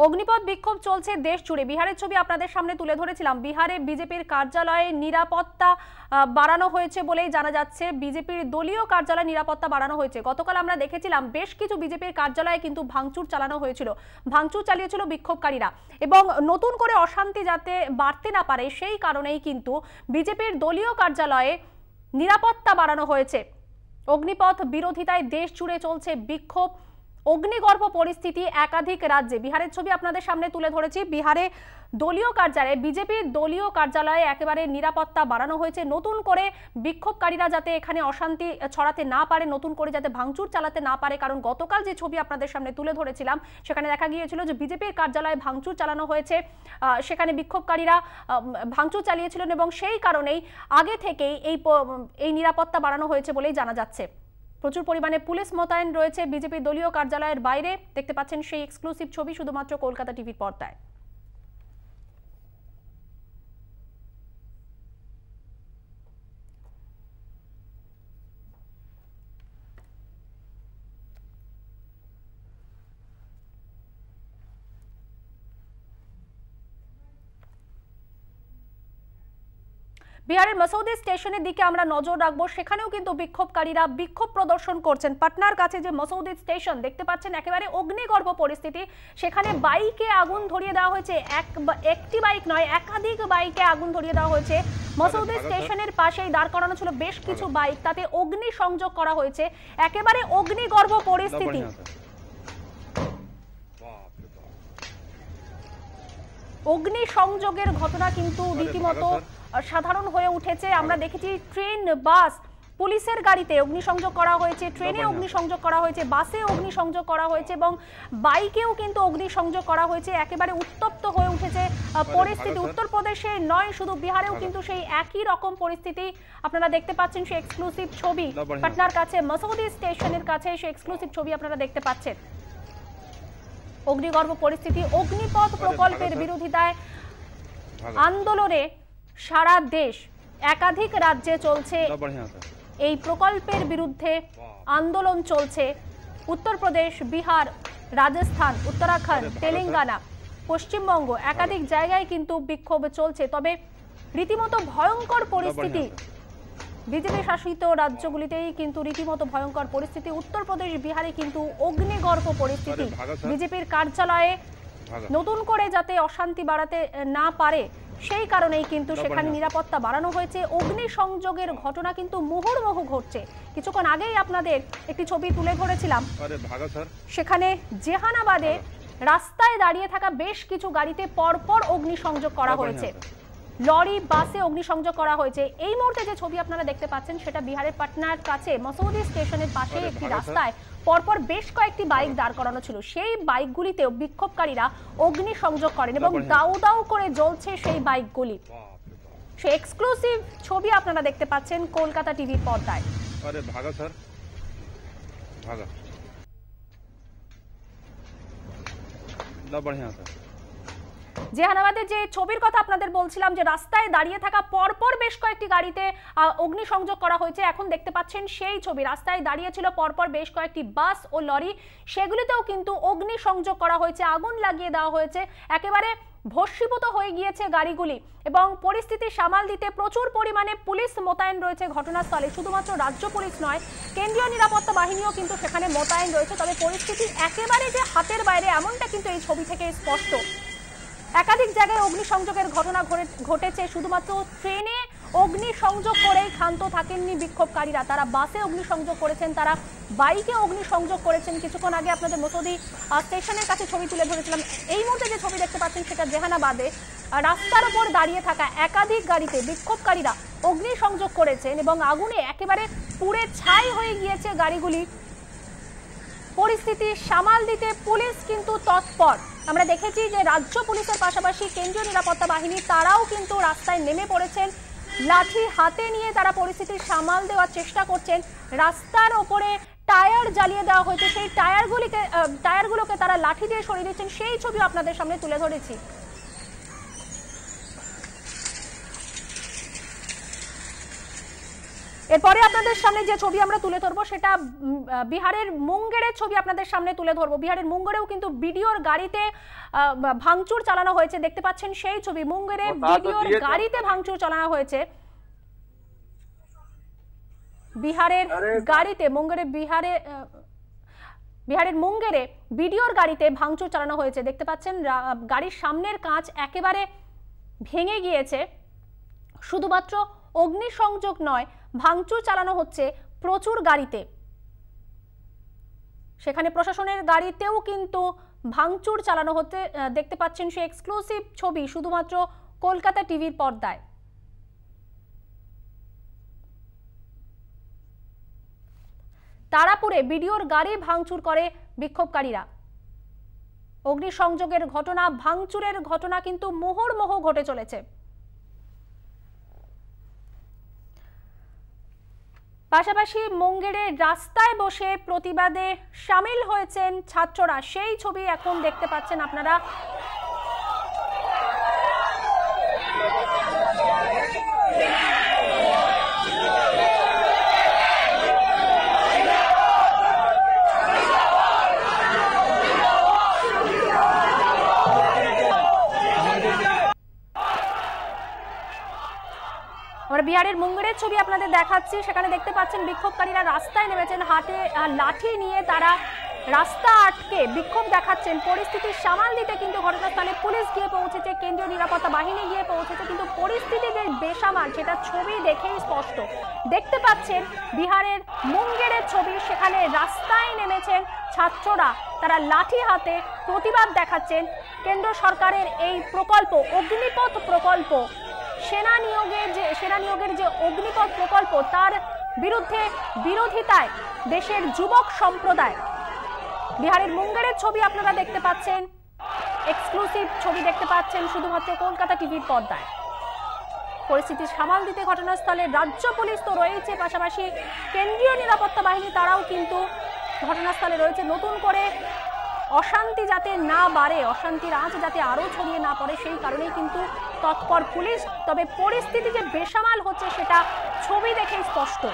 অগ্নিপথ বিক্ষোভ চলছে দেশ জুড়ে। বিহারের ছবি আপনাদের সামনে তুলে ধরেছিলাম। বিহারে বিজেপির কার্যালয়ে নিরাপত্তা বাড়ানো হয়েছে বলেই জানা যাচ্ছে। বিজেপির দলীয় কার্যালয়ে নিরাপত্তা বাড়ানো হয়েছে। গতকাল আমরা দেখেছিলাম বেশ কিছু বিজেপির কার্যালয়ে কিন্তু ভাঙচুর চালানো হয়েছিল, ভাঙচুর চালিয়েছিল বিক্ষোভকারীরা, এবং নতুন করে অশান্তি যাতে বাড়তে না পারে সেই কারণেই কিন্তু বিজেপির দলীয় কার্যালয়ে নিরাপত্তা বাড়ানো হয়েছে। অগ্নিপথ বিরোধিতায় দেশ জুড়ে চলছে বিক্ষোভ। অগ্নিগর্ভ পরিস্থিতি একাধিক রাজ্যে। বিহারের ছবি আপনাদের সামনে তুলে ধরেছি। বিহারে দলীয় কার্যালয়ে, বিজেপির দলীয় কার্যালয়ে একেবারে নিরাপত্তা বাড়ানো হয়েছে। নতুন করে বিক্ষোভকারীরা যাতে এখানে অশান্তি ছড়াতে না পারে, নতুন করে যাতে ভাঙচুর চালাতে না পারে। কারণ গতকাল যে ছবি আপনাদের সামনে তুলে ধরেছিলাম সেখানে দেখা গিয়েছিল যে বিজেপির কার্যালয়ে ভাঙচুর চালানো হয়েছে, সেখানে বিক্ষোভকারীরা ভাঙচুর চালিয়েছিলেন এবং সেই কারণেই আগে থেকেই এই নিরাপত্তা বাড়ানো হয়েছে বলেই জানা যাচ্ছে। প্রচুর পরিমাণে পুলিশ মোতায়েন রয়েছে বিজেপির দলীয় কার্যালয়ের বাইরে। দেখতে পাচ্ছেন সেই এক্সক্লুসিভ ছবি শুধুমাত্র কলকাতা টিভির পর্দায়। বিহারের মসৌদি স্টেশনের দিকে আমরা নজর রাখবো। সেখানেও কিন্তু বিক্ষোভকারীরা বিক্ষোভ প্রদর্শন করছেন। পাটনার কাছে যে মসৌদি স্টেশন দেখতে পাচ্ছেন, একেবারে অগ্নিগর্ভ পরিস্থিতি। সেখানে বাইকে আগুন ধরিয়ে দেওয়া হয়েছে। একটি বাইক নয়, একাধিক বাইকে আগুন ধরিয়ে দেওয়া হয়েছে। মসৌদি স্টেশনের পাশেই দাঁড় করানো ছিল বেশ কিছু বাইক, তাতে অগ্নি সংযোগ করা হয়েছে। একেবারে অগ্নিগর্ভ পরিস্থিতি। অগ্নি সংযোগের ঘটনা কিন্তু রীতিমতো সাধারণ হয়ে উঠেছে। আমরা দেখেছি ট্রেন, বাস, পুলিশের গাড়িতে অগ্নিসংযোগ করা হয়েছে, ট্রেনে অগ্নিসংযোগ করা হয়েছে, বাসে অগ্নিসংযোগ করা হয়েছে এবং বাইকেও কিন্তু অগ্নিসংযোগ করা হয়েছে। একেবারে উত্তপ্ত হয়ে উঠেছে পরিস্থিতি। উত্তরপ্রদেশে নয়, শুধু বিহারেও কিন্তু সেই একই রকম পরিস্থিতি আপনারা দেখতে পাচ্ছেন। সেই এক্সক্লুসিভ ছবি পাটনার কাছে মসৌদি স্টেশনের কাছে, সেই এক্সক্লুসিভ ছবি আপনারা দেখতে পাচ্ছেন। অগ্নিগর্ভ পরিস্থিতি। অগ্নিপথ প্রকল্পের বিরোধিতায় আন্দোলনে সারা দেশ, একাধিক রাজ্যে চলছে এই প্রকল্পের বিরুদ্ধে আন্দোলন চলছে। উত্তরপ্রদেশ, বিহার, রাজস্থান, উত্তরাখণ্ড, তেলেঙ্গানা, পশ্চিমবঙ্গ, একাধিক জায়গায় কিন্তু বিক্ষোভ চলছে। তবে রীতিমতো ভয়ঙ্কর পরিস্থিতি বিজেপি শাসিত রাজ্যগুলিতেই কিন্তু রীতিমতো ভয়ঙ্কর পরিস্থিতি। উত্তরপ্রদেশ, বিহারে কিন্তু অগ্নিগর্ভ পরিস্থিতি। বিজেপির কার্যালয়ে নতুন করে যাতে অশান্তি বাড়াতে না পারে সেই কারণেই কিন্তু সেখানে নিরাপত্তা বাড়ানো হয়েছে। অগ্নি সংযোগের ঘটনা কিন্তু মুহুর্মুহু ঘটছে। কিছুক্ষণ আগেই আপনাদের একটি ছবি তুলে ধরেছিলাম। সেখানে জেহানাবাদে রাস্তায় দাঁড়িয়ে থাকা বেশ কিছু গাড়িতে পরপর অগ্নিসংযোগ করা হয়েছে, লরি, বাসে অগ্নিসংযোগ করা হয়েছে। এই মুহূর্তে যে ছবি আপনারা দেখতে পাচ্ছেন সেটা বিহারের পাটনার কাছে মসৌদি স্টেশনের পাশে একটি রাস্তায় পরপর বেশ কয়েকটি বাইক দাঁড় করানো ছিল। সেই বাইকগুলিতেও বিক্ষোভকারীরা অগ্নিসংযোগ করেন এবং দাউ দাউ করে জ্বলছে সেই বাইকগুলি। সেই এক্সক্লুসিভ ছবি আপনারা দেখতে পাচ্ছেন কলকাতা টিভির পর্দায়। আরে ভাগা স্যার, ভাগা না, বঢ়িয়া স্যার। জেহানাবাদের যে ছবির কথা আপনাদের বলছিলাম, যে রাস্তায় দাঁড়িয়ে থাকা পরপর বেশ কয়েকটি গাড়িতে অগ্নিসংযোগ করা হয়েছে, এখন দেখতে পাচ্ছেন সেই ছবি। রাস্তায় দাঁড়িয়ে ছিল পরপর বেশ কয়েকটি বাস ও লরি, সেগুলিতেও কিন্তু অগ্নিসংযোগ করা হয়েছে, আগুন লাগিয়ে দেওয়া হয়েছে। একেবারে ভস্মীভূত হয়ে গিয়েছে গাড়িগুলি এবং পরিস্থিতি সামাল দিতে প্রচুর পরিমাণে পুলিশ মোতায়েন রয়েছে ঘটনাস্থলে। শুধুমাত্র রাজ্য পুলিশ নয়, কেন্দ্রীয় নিরাপত্তা বাহিনীও কিন্তু সেখানে মোতায়েন রয়েছে। তবে পরিস্থিতি একেবারে যে হাতের বাইরে এমনটা কিন্তু এই ছবি থেকে স্পষ্ট। একাধিক জায়গায় অগ্নিসংযোগের ঘটনা ঘটেছে। শুধুমাত্র ট্রেনে অগ্নিসংযোগ করেই ক্ষান্ত থাকেননি বিক্ষোভকারীরা, তারা বাসে অগ্নিসংযোগ করেছেন, তারা বাইকে অগ্নিসংযোগ করেছেন। কিছুক্ষণ আগে আপনাদের মসৌদি স্টেশনের কাছে ছবি তুলে ধরেছিলাম। এই মুহূর্তে যে ছবি দেখতে পাচ্ছেন সেটা জেহানাবাদে রাস্তার ওপর দাঁড়িয়ে থাকা একাধিক গাড়িতে বিক্ষোভকারীরা অগ্নিসংযোগ করেছেন এবং আগুনে একেবারে পুড়ে ছাই হয়ে গিয়েছে গাড়িগুলি। পরিস্থিতি সামাল দিতে পুলিশ কিন্তু তৎপর। আমরা দেখেছি যে রাজ্য পুলিশের পাশাপাশি কেন্দ্রীয় নিরাপত্তা বাহিনী তারাও কিন্তু রাস্তায় নেমে পড়েছেন, লাঠি হাতে নিয়ে তারা পরিস্থিতি সামাল দেওয়ার চেষ্টা করছেন। রাস্তার ওপরে টায়ার জ্বালিয়ে দেওয়া হয়েছে, সেই টায়ারগুলোকে তারা লাঠি দিয়ে সরিয়ে দিচ্ছেন, সেই ছবি আপনাদের সামনে তুলে ধরেছি। এরপরে আপনাদের সামনে যে ছবি আমরা তুলে ধরবো সেটা বিহারের মুঙ্গেরের ছবি আপনাদের সামনে তুলে ধরবো। বিহারের মুঙ্গেরেও কিন্তু বিডিওর গাড়িতে ভাঙচুর চালানো হয়েছে, দেখতে পাচ্ছেন সেই ছবি। মুঙ্গেরে বিডিওর গাড়িতে ভাঙচুর চালানো হয়েছে, বিহারের গাড়িতে বিহারের মুঙ্গেরে বিডিওর গাড়িতে ভাঙচুর চালানো হয়েছে, দেখতে পাচ্ছেন গাড়ির সামনের কাঁচ একেবারে ভেঙে গিয়েছে। শুধুমাত্র অগ্নিসংযোগ নয়, ভাঙচুর চালানো হচ্ছে প্রচুর গাড়িতে, সেখানে প্রশাসনের গাড়িতেও কিন্তু ভাঙচুর চালানো হতে দেখতে পাচ্ছেন সেই এক্সক্লুসিভ ছবি শুধুমাত্র কলকাতা টিভির পর্দায়। তারাপুরে বিডিওর গাড়ি ভাঙচুর করে বিক্ষোভকারীরা। অগ্নিসংযোগের ঘটনা, ভাঙচুরের ঘটনা কিন্তু মুহুর্মুহু ঘটে চলেছে। পাশাপাশি মুঙ্গেরের রাস্তায় বসে প্রতিবাদে সামিল হয়েছেন ছাত্ররা, সেই ছবি এখন দেখতে পাচ্ছেন আপনারা। আমরা বিহারের মুঙ্গেরের ছবি আপনাদের দেখাচ্ছি, সেখানে দেখতে পাচ্ছেন বিক্ষোভকারীরা রাস্তায় নেমেছেন, হাতে লাঠি নিয়ে তারা রাস্তা আটকে বিক্ষোভ দেখাচ্ছেন। পরিস্থিতি সামাল দিতে কিন্তু ঘটনাস্থলে পুলিশ গিয়ে পৌঁছেছে, কেন্দ্রীয় নিরাপত্তা বাহিনী গিয়ে পৌঁছেছে, কিন্তু পরিস্থিতি যে বেসামাল সেটা ছবি দেখেই স্পষ্ট। দেখতে পাচ্ছেন বিহারের মুঙ্গেরের ছবি, সেখানে রাস্তায় নেমেছেন ছাত্ররা, তারা লাঠি হাতে প্রতিবাদ দেখাচ্ছেন। কেন্দ্র সরকারের এই প্রকল্প, অগ্নিপথ প্রকল্প, সেনা নিয়োগের যে অগ্নিপথ প্রকল্প, তার বিরোধিতায় দেশের যুবক সম্প্রদায়। বিহারের মুঙ্গেরের ছবি আপনারা দেখতে পাচ্ছেন, এক্সক্লুসিভ ছবি দেখতে পাচ্ছেন শুধুমাত্র কলকাতা টিভির পর্দায়। পরিস্থিতি সামাল দিতে ঘটনাস্থলে রাজ্য পুলিশ তো রয়েছে, পাশাপাশি কেন্দ্রীয় নিরাপত্তা বাহিনী তারাও কিন্তু ঘটনাস্থলে রয়েছে। নতুন করে অশান্তি যাতে না বাড়ে, অশান্তির আঁচ যাতে আরো ছড়িয়ে না পড়ে, সেই কারণেই কিন্তু তৎপর পুলিশ। তবে পরিস্থিতি যে বেসামাল হচ্ছে সেটা ছবি দেখেই স্পষ্ট।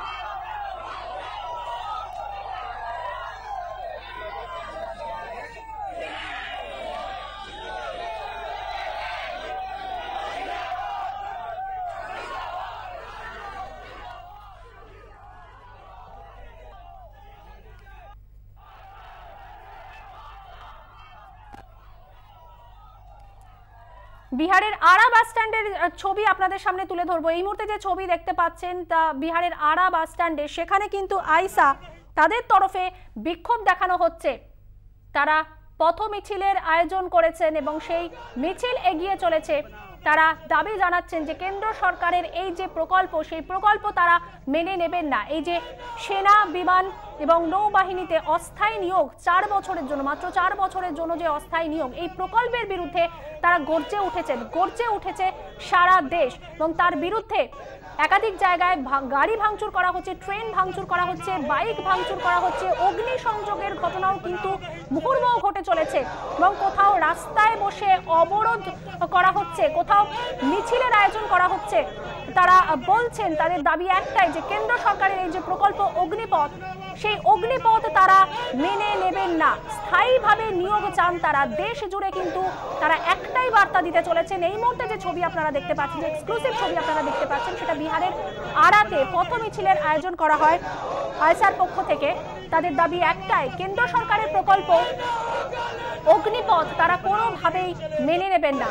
বিহারের আড়া বাস স্ট্যান্ডের ছবি আপনাদের সামনে তুলে ধরবো। এই মুহূর্তে যে ছবি দেখতে পাচ্ছেন তা বিহারের আড়া বাস স্ট্যান্ডে, সেখানে কিন্তু আইসা তাদের তরফে বিক্ষোভ দেখানো হচ্ছে। তারা পথ মিছিলের আয়োজন করেছেন এবং সেই মিছিল এগিয়ে চলেছে। তারা দাবি জানাচ্ছেন যে কেন্দ্র সরকারের এই যে প্রকল্প, সেই প্রকল্প তারা মেনে নেবেন না। এই যে সেনা, বিমান এবং নৌবাহিনীতে অস্থায়ী নিয়োগ 4 বছরের জন্য, মাত্র 4 বছরের জন্য যে অস্থায়ী নিয়োগ, এই প্রকল্পের বিরুদ্ধে তারা গর্জে উঠেছে সারা দেশ। এবং তার বিরুদ্ধে একাধিক জায়গায় গাড়ি ভাঙচুর করা হচ্ছে, ট্রেন ভাঙচুর করা হচ্ছে, বাইক ভাঙচুর করা হচ্ছে, অগ্নিসংযোগের ঘটনাও কিন্তু মুহুর্মুহু ঘটে চলেছে। এবং কোথাও রাস্তায় বসে অবরোধ করা হচ্ছে, কোথাও মিছিলের আয়োজন করা হচ্ছে। তারা বলছেন, তাদের দাবি একটাই যে কেন্দ্র সরকারের এই যে প্রকল্প অগ্নিপথ, সেই অগ্নিপথ তারা মেনে নেবেন না। স্থায়ীভাবে নিয়োগ চান তারা। দেশ জুড়ে কিন্তু তারা একটাই বার্তা দিতে চলেছেন। এই মুহূর্তে যে ছবি আপনারা দেখতে পাচ্ছেন, যে এক্সক্লুসিভ ছবি আপনারা দেখতে পাচ্ছেন, সেটা বিহারের আড়াতে পথ মিছিলের আয়োজন করা হয় আইসার পক্ষ থেকে। তাদের দাবি একটাই, কেন্দ্র সরকারের প্রকল্প অগ্নিপথ তারা কোনোভাবেই মেনে নেবেন না।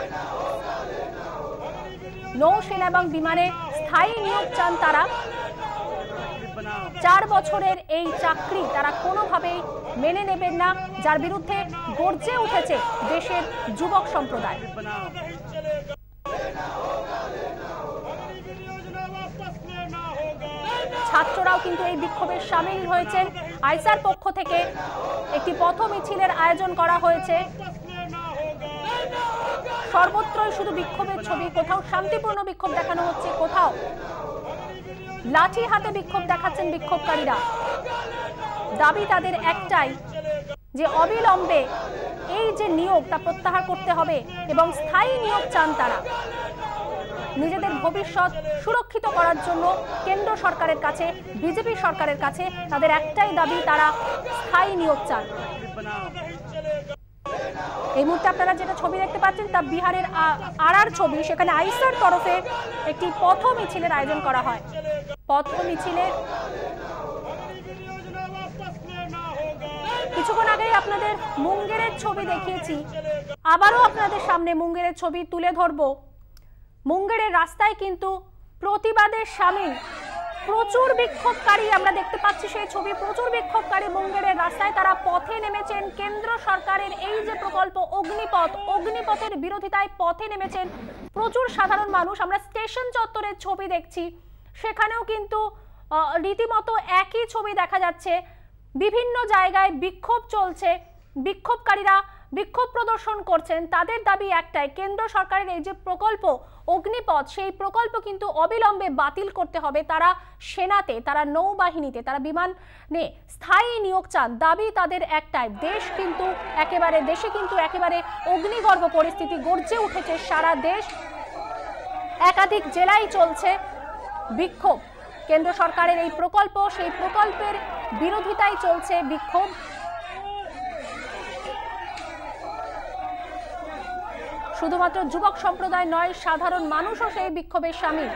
নৌসেনা এবং বিমানে স্থায়ী নিয়োগ চান তারা। 4 বছরের এই চাকরি তারা কোনোভাবেই মেনে নেবেন না, যার বিরুদ্ধে গর্জে উঠেছে দেশের যুবক সম্প্রদায়। ছাত্ররাও কিন্তু এই বিক্ষোভে সামিল হয়েছেন। আইসার পক্ষ থেকে একটি পথ মিছিলের আয়োজন করা হয়েছে। সর্বত্রই শুধু বিক্ষোভের ছবি, কোথাও শান্তিপূর্ণ বিক্ষোভ দেখানো হচ্ছে, কোথাও লাঠি হাতে বিক্ষোভ দেখাচ্ছেন বিক্ষোভকারীরা। দাবি তাদের একটাই যে অবিলম্বে এই যে নিয়োগ তা প্রত্যাহার করতে হবে এবং স্থায়ী নিয়োগ চান তারা। নিজেদের ভবিষ্যৎ সুরক্ষিত করার জন্য কেন্দ্র সরকারের কাছে, বিজেপি সরকারের কাছে তাদের একটাই দাবি, তারা স্থায়ী নিয়োগ চান। এই মুহূর্তে আপনারা যেটা ছবি দেখতে পাচ্ছেন তা বিহারের আড়ার ছবি। সেখানে আইসার তরফে একটি পথ মিছিলের আয়োজন করা হয়। পথ মিছিলে কিছুক্ষণ আগেই আপনাদের মুঙ্গেরের ছবি দেখিয়েছি, আবারও আপনাদের সামনে মুঙ্গেরের ছবি তুলে ধরব। মুঙ্গেরের রাস্তায় কিন্তু প্রতিবাদের সামিল প্রচুর বিক্ষোভকারী আমরা দেখতে পাচ্ছি, সেই ছবি। প্রচুর বিক্ষোভকারী মুঙ্গেরের রাস্তায়, তারা পথে নেমেছেন। কেন্দ্র সরকারের এই যে প্রকল্প অগ্নিপথের বিরোধিতায় পথে নেমেছেন প্রচুর সাধারণ মানুষ। আমরা স্টেশন চত্বরের ছবি দেখছি, সেখানেও কিন্তু রীতিমতো একই ছবি দেখা যাচ্ছে। বিভিন্ন জায়গায় বিক্ষোভ চলছে, বিক্ষোভকারীরা বিক্ষোভ প্রদর্শন করছেন। তাদের দাবি একটাই, কেন্দ্র সরকারের এই যে প্রকল্প অগ্নিপথ, সেই প্রকল্প কিন্তু অবিলম্বে বাতিল করতে হবে। তারা সেনাতে, তারা নৌবাহিনীতে, তারা বিমানে স্থায়ী নিয়োগ চান। দাবি তাদের একটাই। দেশে কিন্তু একেবারে অগ্নিগর্ভ পরিস্থিতি গর্জে উঠেছে সারা দেশ। একাধিক জেলায় চলছে বিক্ষোভ। কেন্দ্র সরকারের এই প্রকল্প, সেই প্রকল্পের বিরোধিতায় চলছে বিক্ষোভ। শুধুমাত্র যুবক সম্প্রদায় নয়, সাধারণ মানুষও সেই বিক্ষোভে সামিল।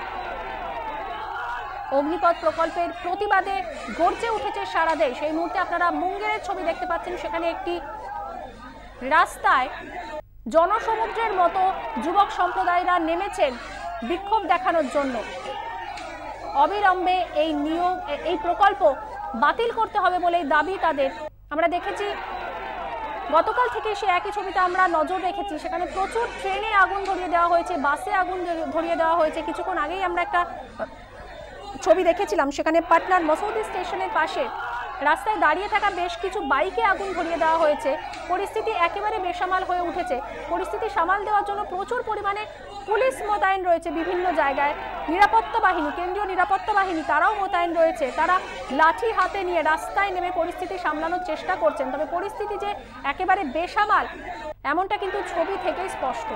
অগ্নিপথ প্রকল্পের প্রতিবাদে গর্জে উঠেছে সারা দেশ। এই মুহূর্তে আপনারা মুঙ্গেরের ছবি দেখতে পাচ্ছেন, সেখানে একটি রাস্তায় জনসমুদ্রের মতো যুবক সম্প্রদায়রা নেমেছেন বিক্ষোভ দেখানোর জন্য। অবিলম্বে এই প্রকল্প বাতিল করতে হবে বলেই দাবি তাদের। আমরা দেখেছি গতকাল থেকে সে একই ছবিতে আমরা নজর রেখেছি, সেখানে প্রচুর ট্রেনে আগুন ধরিয়ে দেওয়া হয়েছে, বাসে আগুন ধরিয়ে দেওয়া হয়েছে। কিছুক্ষণ আগেই আমরা একটা ছবি দেখেছিলাম, সেখানে পাটনার মসৌদি স্টেশনের পাশে রাস্তায় দাঁড়িয়ে থাকা বেশ কিছু বাইকে আগুন ধরিয়ে দেওয়া হয়েছে। পরিস্থিতি একেবারে বেসামাল হয়ে উঠেছে। পরিস্থিতি সামাল দেওয়ার জন্য প্রচুর পরিমাণে পুলিশ মোতায়েন রয়েছে বিভিন্ন জায়গায়। নিরাপত্তা বাহিনী, কেন্দ্রীয় নিরাপত্তা বাহিনী তারাও মোতায়েন রয়েছে। তারা লাঠি হাতে নিয়ে রাস্তায় নেমে পরিস্থিতি সামলানোর চেষ্টা করছেন। তবে পরিস্থিতি যে একেবারে বেসামাল এমনটা কিন্তু ছবি থেকেই স্পষ্ট।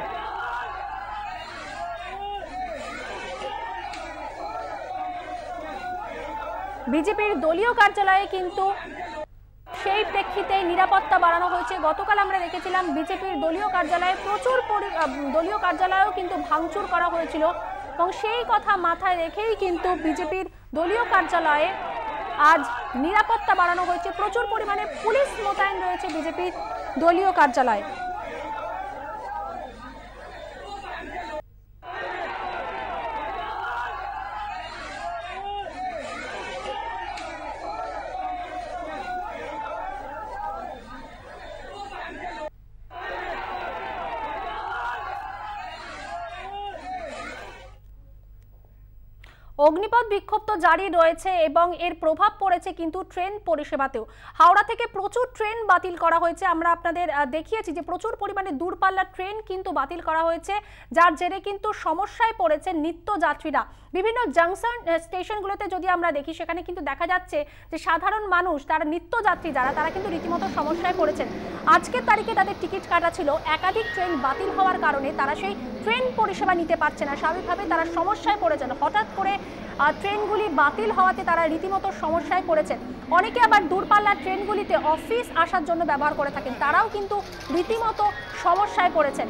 বিজেপির দলীয় কার্যালয়ে কিন্তু সেই প্রেক্ষিতে নিরাপত্তা বাড়ানো হয়েছে। গতকাল আমরা দেখেছিলাম বিজেপির দলীয় কার্যালয়ে দলীয় কার্যালয়েও কিন্তু ভাঙচুর করা হয়েছিল, এবং সেই কথা মাথায় রেখেই কিন্তু বিজেপির দলীয় কার্যালয়ে আজ নিরাপত্তা বাড়ানো হয়েছে। প্রচুর পরিমাণে পুলিশ মোতায়েন রয়েছে বিজেপির দলীয় কার্যালয়ে। অগ্নিপথ বিক্ষোভ তো জারি রয়েছে এবং এর প্রভাব পড়েছে কিন্তু ট্রেন পরিষেবাতেও। হাওড়া থেকে প্রচুর ট্রেন বাতিল করা হয়েছে। আমরা আপনাদের দেখিয়েছি যে প্রচুর পরিমাণে দূরপাল্লার ট্রেন কিন্তু বাতিল করা হয়েছে, যার জেরে কিন্তু সমস্যায় পড়েছে নিত্যযাত্রীরা। বিভিন্ন জাংশন স্টেশনগুলোতে যদি আমরা দেখি, সেখানে কিন্তু দেখা যাচ্ছে যে সাধারণ মানুষ, তারা নিত্যযাত্রী যারা, তারা কিন্তু রীতিমতো সমস্যায় পড়েছেন। আজকের তারিখে তাদের টিকিট কাটা ছিল, একাধিক ট্রেন বাতিল হওয়ার কারণে তারা সেই ট্রেন পরিষেবা নিতে পারছে না। স্বাভাবিকভাবে তারা সমস্যায় পড়েছেন। হঠাৎ করে ট্রেনগুলি বাতিল হওয়াতে তারা রীতিমতো সমস্যায় পড়েছেন। অনেকে আবার দূরপাল্লার ট্রেনগুলিতে অফিস আসার জন্য ব্যবহার করে থাকেন, তারাও কিন্তু রীতিমতো সমস্যায় পড়েছেন।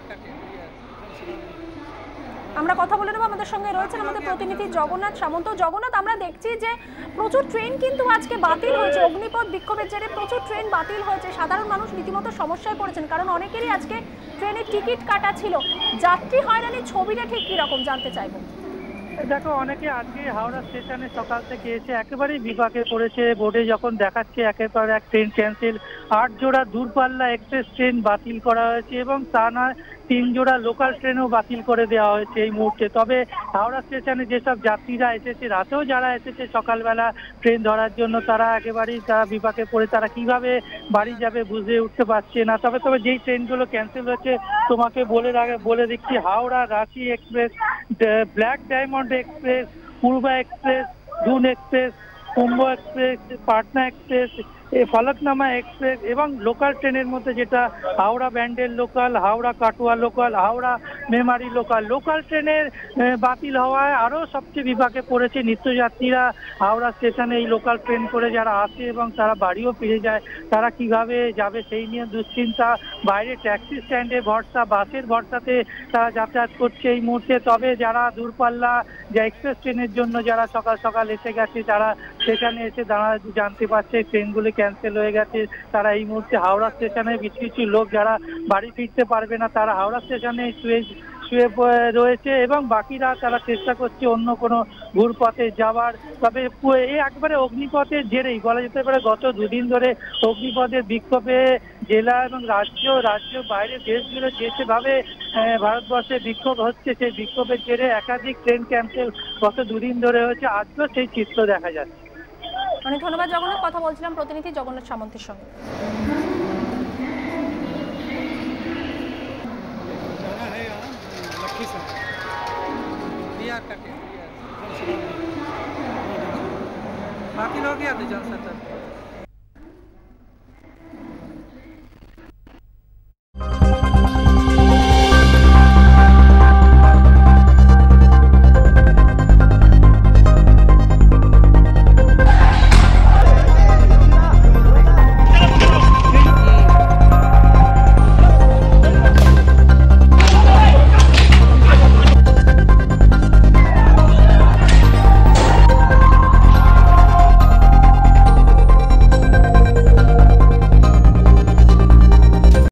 আমরা কথা বলে নেব, আমাদের সঙ্গে রয়েছেন আমাদের প্রতিনিধি জগন্নাথ সামন্ত। জগন্নাথ, আমরা দেখছি যে প্রচুর ট্রেন কিন্তু আজকে বাতিল হয়েছে। অগ্নিপথ বিক্ষোভের জেরে প্রচুর ট্রেন বাতিল হয়েছে। সাধারণ মানুষ রীতিমতো সমস্যায় পড়েছেন, কারণ অনেকেরই আজকে ট্রেনের টিকিট কাটা ছিল। যাত্রী হয়রানির ছবিটা ঠিক কিরকম জানতে চাইবো। দেখো, অনেকে আজকে হাওড়া স্টেশনে সকাল থেকে এসে একেবারেই বিপাকে পড়েছে। বোর্ডে যখন দেখাচ্ছে একের পর এক ট্রেন ক্যান্সেল, 8 জোড়া দূরপাল্লা এক্সপ্রেস ট্রেন বাতিল করা হয়েছে এবং তা নয় 3 জোড়া লোকাল ট্রেনও বাতিল করে দেওয়া হয়েছে এই মুহূর্তে। তবে হাওড়া স্টেশনে যেসব যাত্রীরা এসেছে, রাতেও যারা এসেছে সকালবেলা ট্রেন ধরার জন্য, তারা একেবারেই তারা বিপাকে পড়ে তারা কিভাবে বাড়ি যাবে বুঝে উঠতে পারছে না। তবে যেই ট্রেনগুলো ক্যান্সেল হয়েছে তোমাকে বলে দিচ্ছি, Howrah Ranchi express, black diamond express, Poorva express, Doon express, Kumbh express, Patna express এই ফলকনামা এক্সপ্রেস এবং লোকাল ট্রেনের মধ্যে যেটা Howrah Bandel local, Howrah Katwa local, Howrah Memari local, local ট্রেনের বাতিল হওয়ায় আরও সবচেয়ে বিপাকে পড়েছে নিত্যযাত্রীরা। হাওড়া স্টেশনে এই লোকাল ট্রেন করে যারা আসে এবং তারা বাড়িও ফিরে যায়, তারা কিভাবে যাবে সেই নিয়ে দুশ্চিন্তা। বাইরে ট্যাক্সি স্ট্যান্ডে ভরসা, বাসের ভরসাতে তারা যাতায়াত করছে এই মুহূর্তে। তবে যারা দূরপাল্লা যে এক্সপ্রেস ট্রেনের জন্য যারা সকাল সকাল এসে গেছে, তারা সেখানে এসে জানতে পারছে ট্রেনগুলি ক্যান্সেল হয়ে গেছে। তারা এই মুহূর্তে হাওড়া স্টেশনে কিছু কিছু লোক যারা বাড়ি ফিরতে পারবে না, তারা হাওড়া স্টেশনে শুয়ে রয়েছে এবং বাকিরা তারা চেষ্টা করছে অন্য কোনো ঘুরপথে যাওয়ার। তবে এই একবারে অগ্নিপথের জেরেই বলা যেতে পারে গত দুদিন ধরে অগ্নিপথের বিক্ষোভে জেলা এবং রাজ্য বাইরে দেশগুলো যেভাবে ভারতবর্ষে বিক্ষোভ হচ্ছে, সেই বিক্ষোভের জেরে একাধিক ট্রেন ক্যান্সেল গত দুদিন ধরে হয়েছে। আজকেও সেই চিত্র দেখা যাচ্ছে। অনেক ধন্যবাদ জগন্নাথ। কথা বলছিলাম প্রতিনিধি জগন্নাথ সামন্তের সঙ্গে। बाकी लोग क्या थे जलसा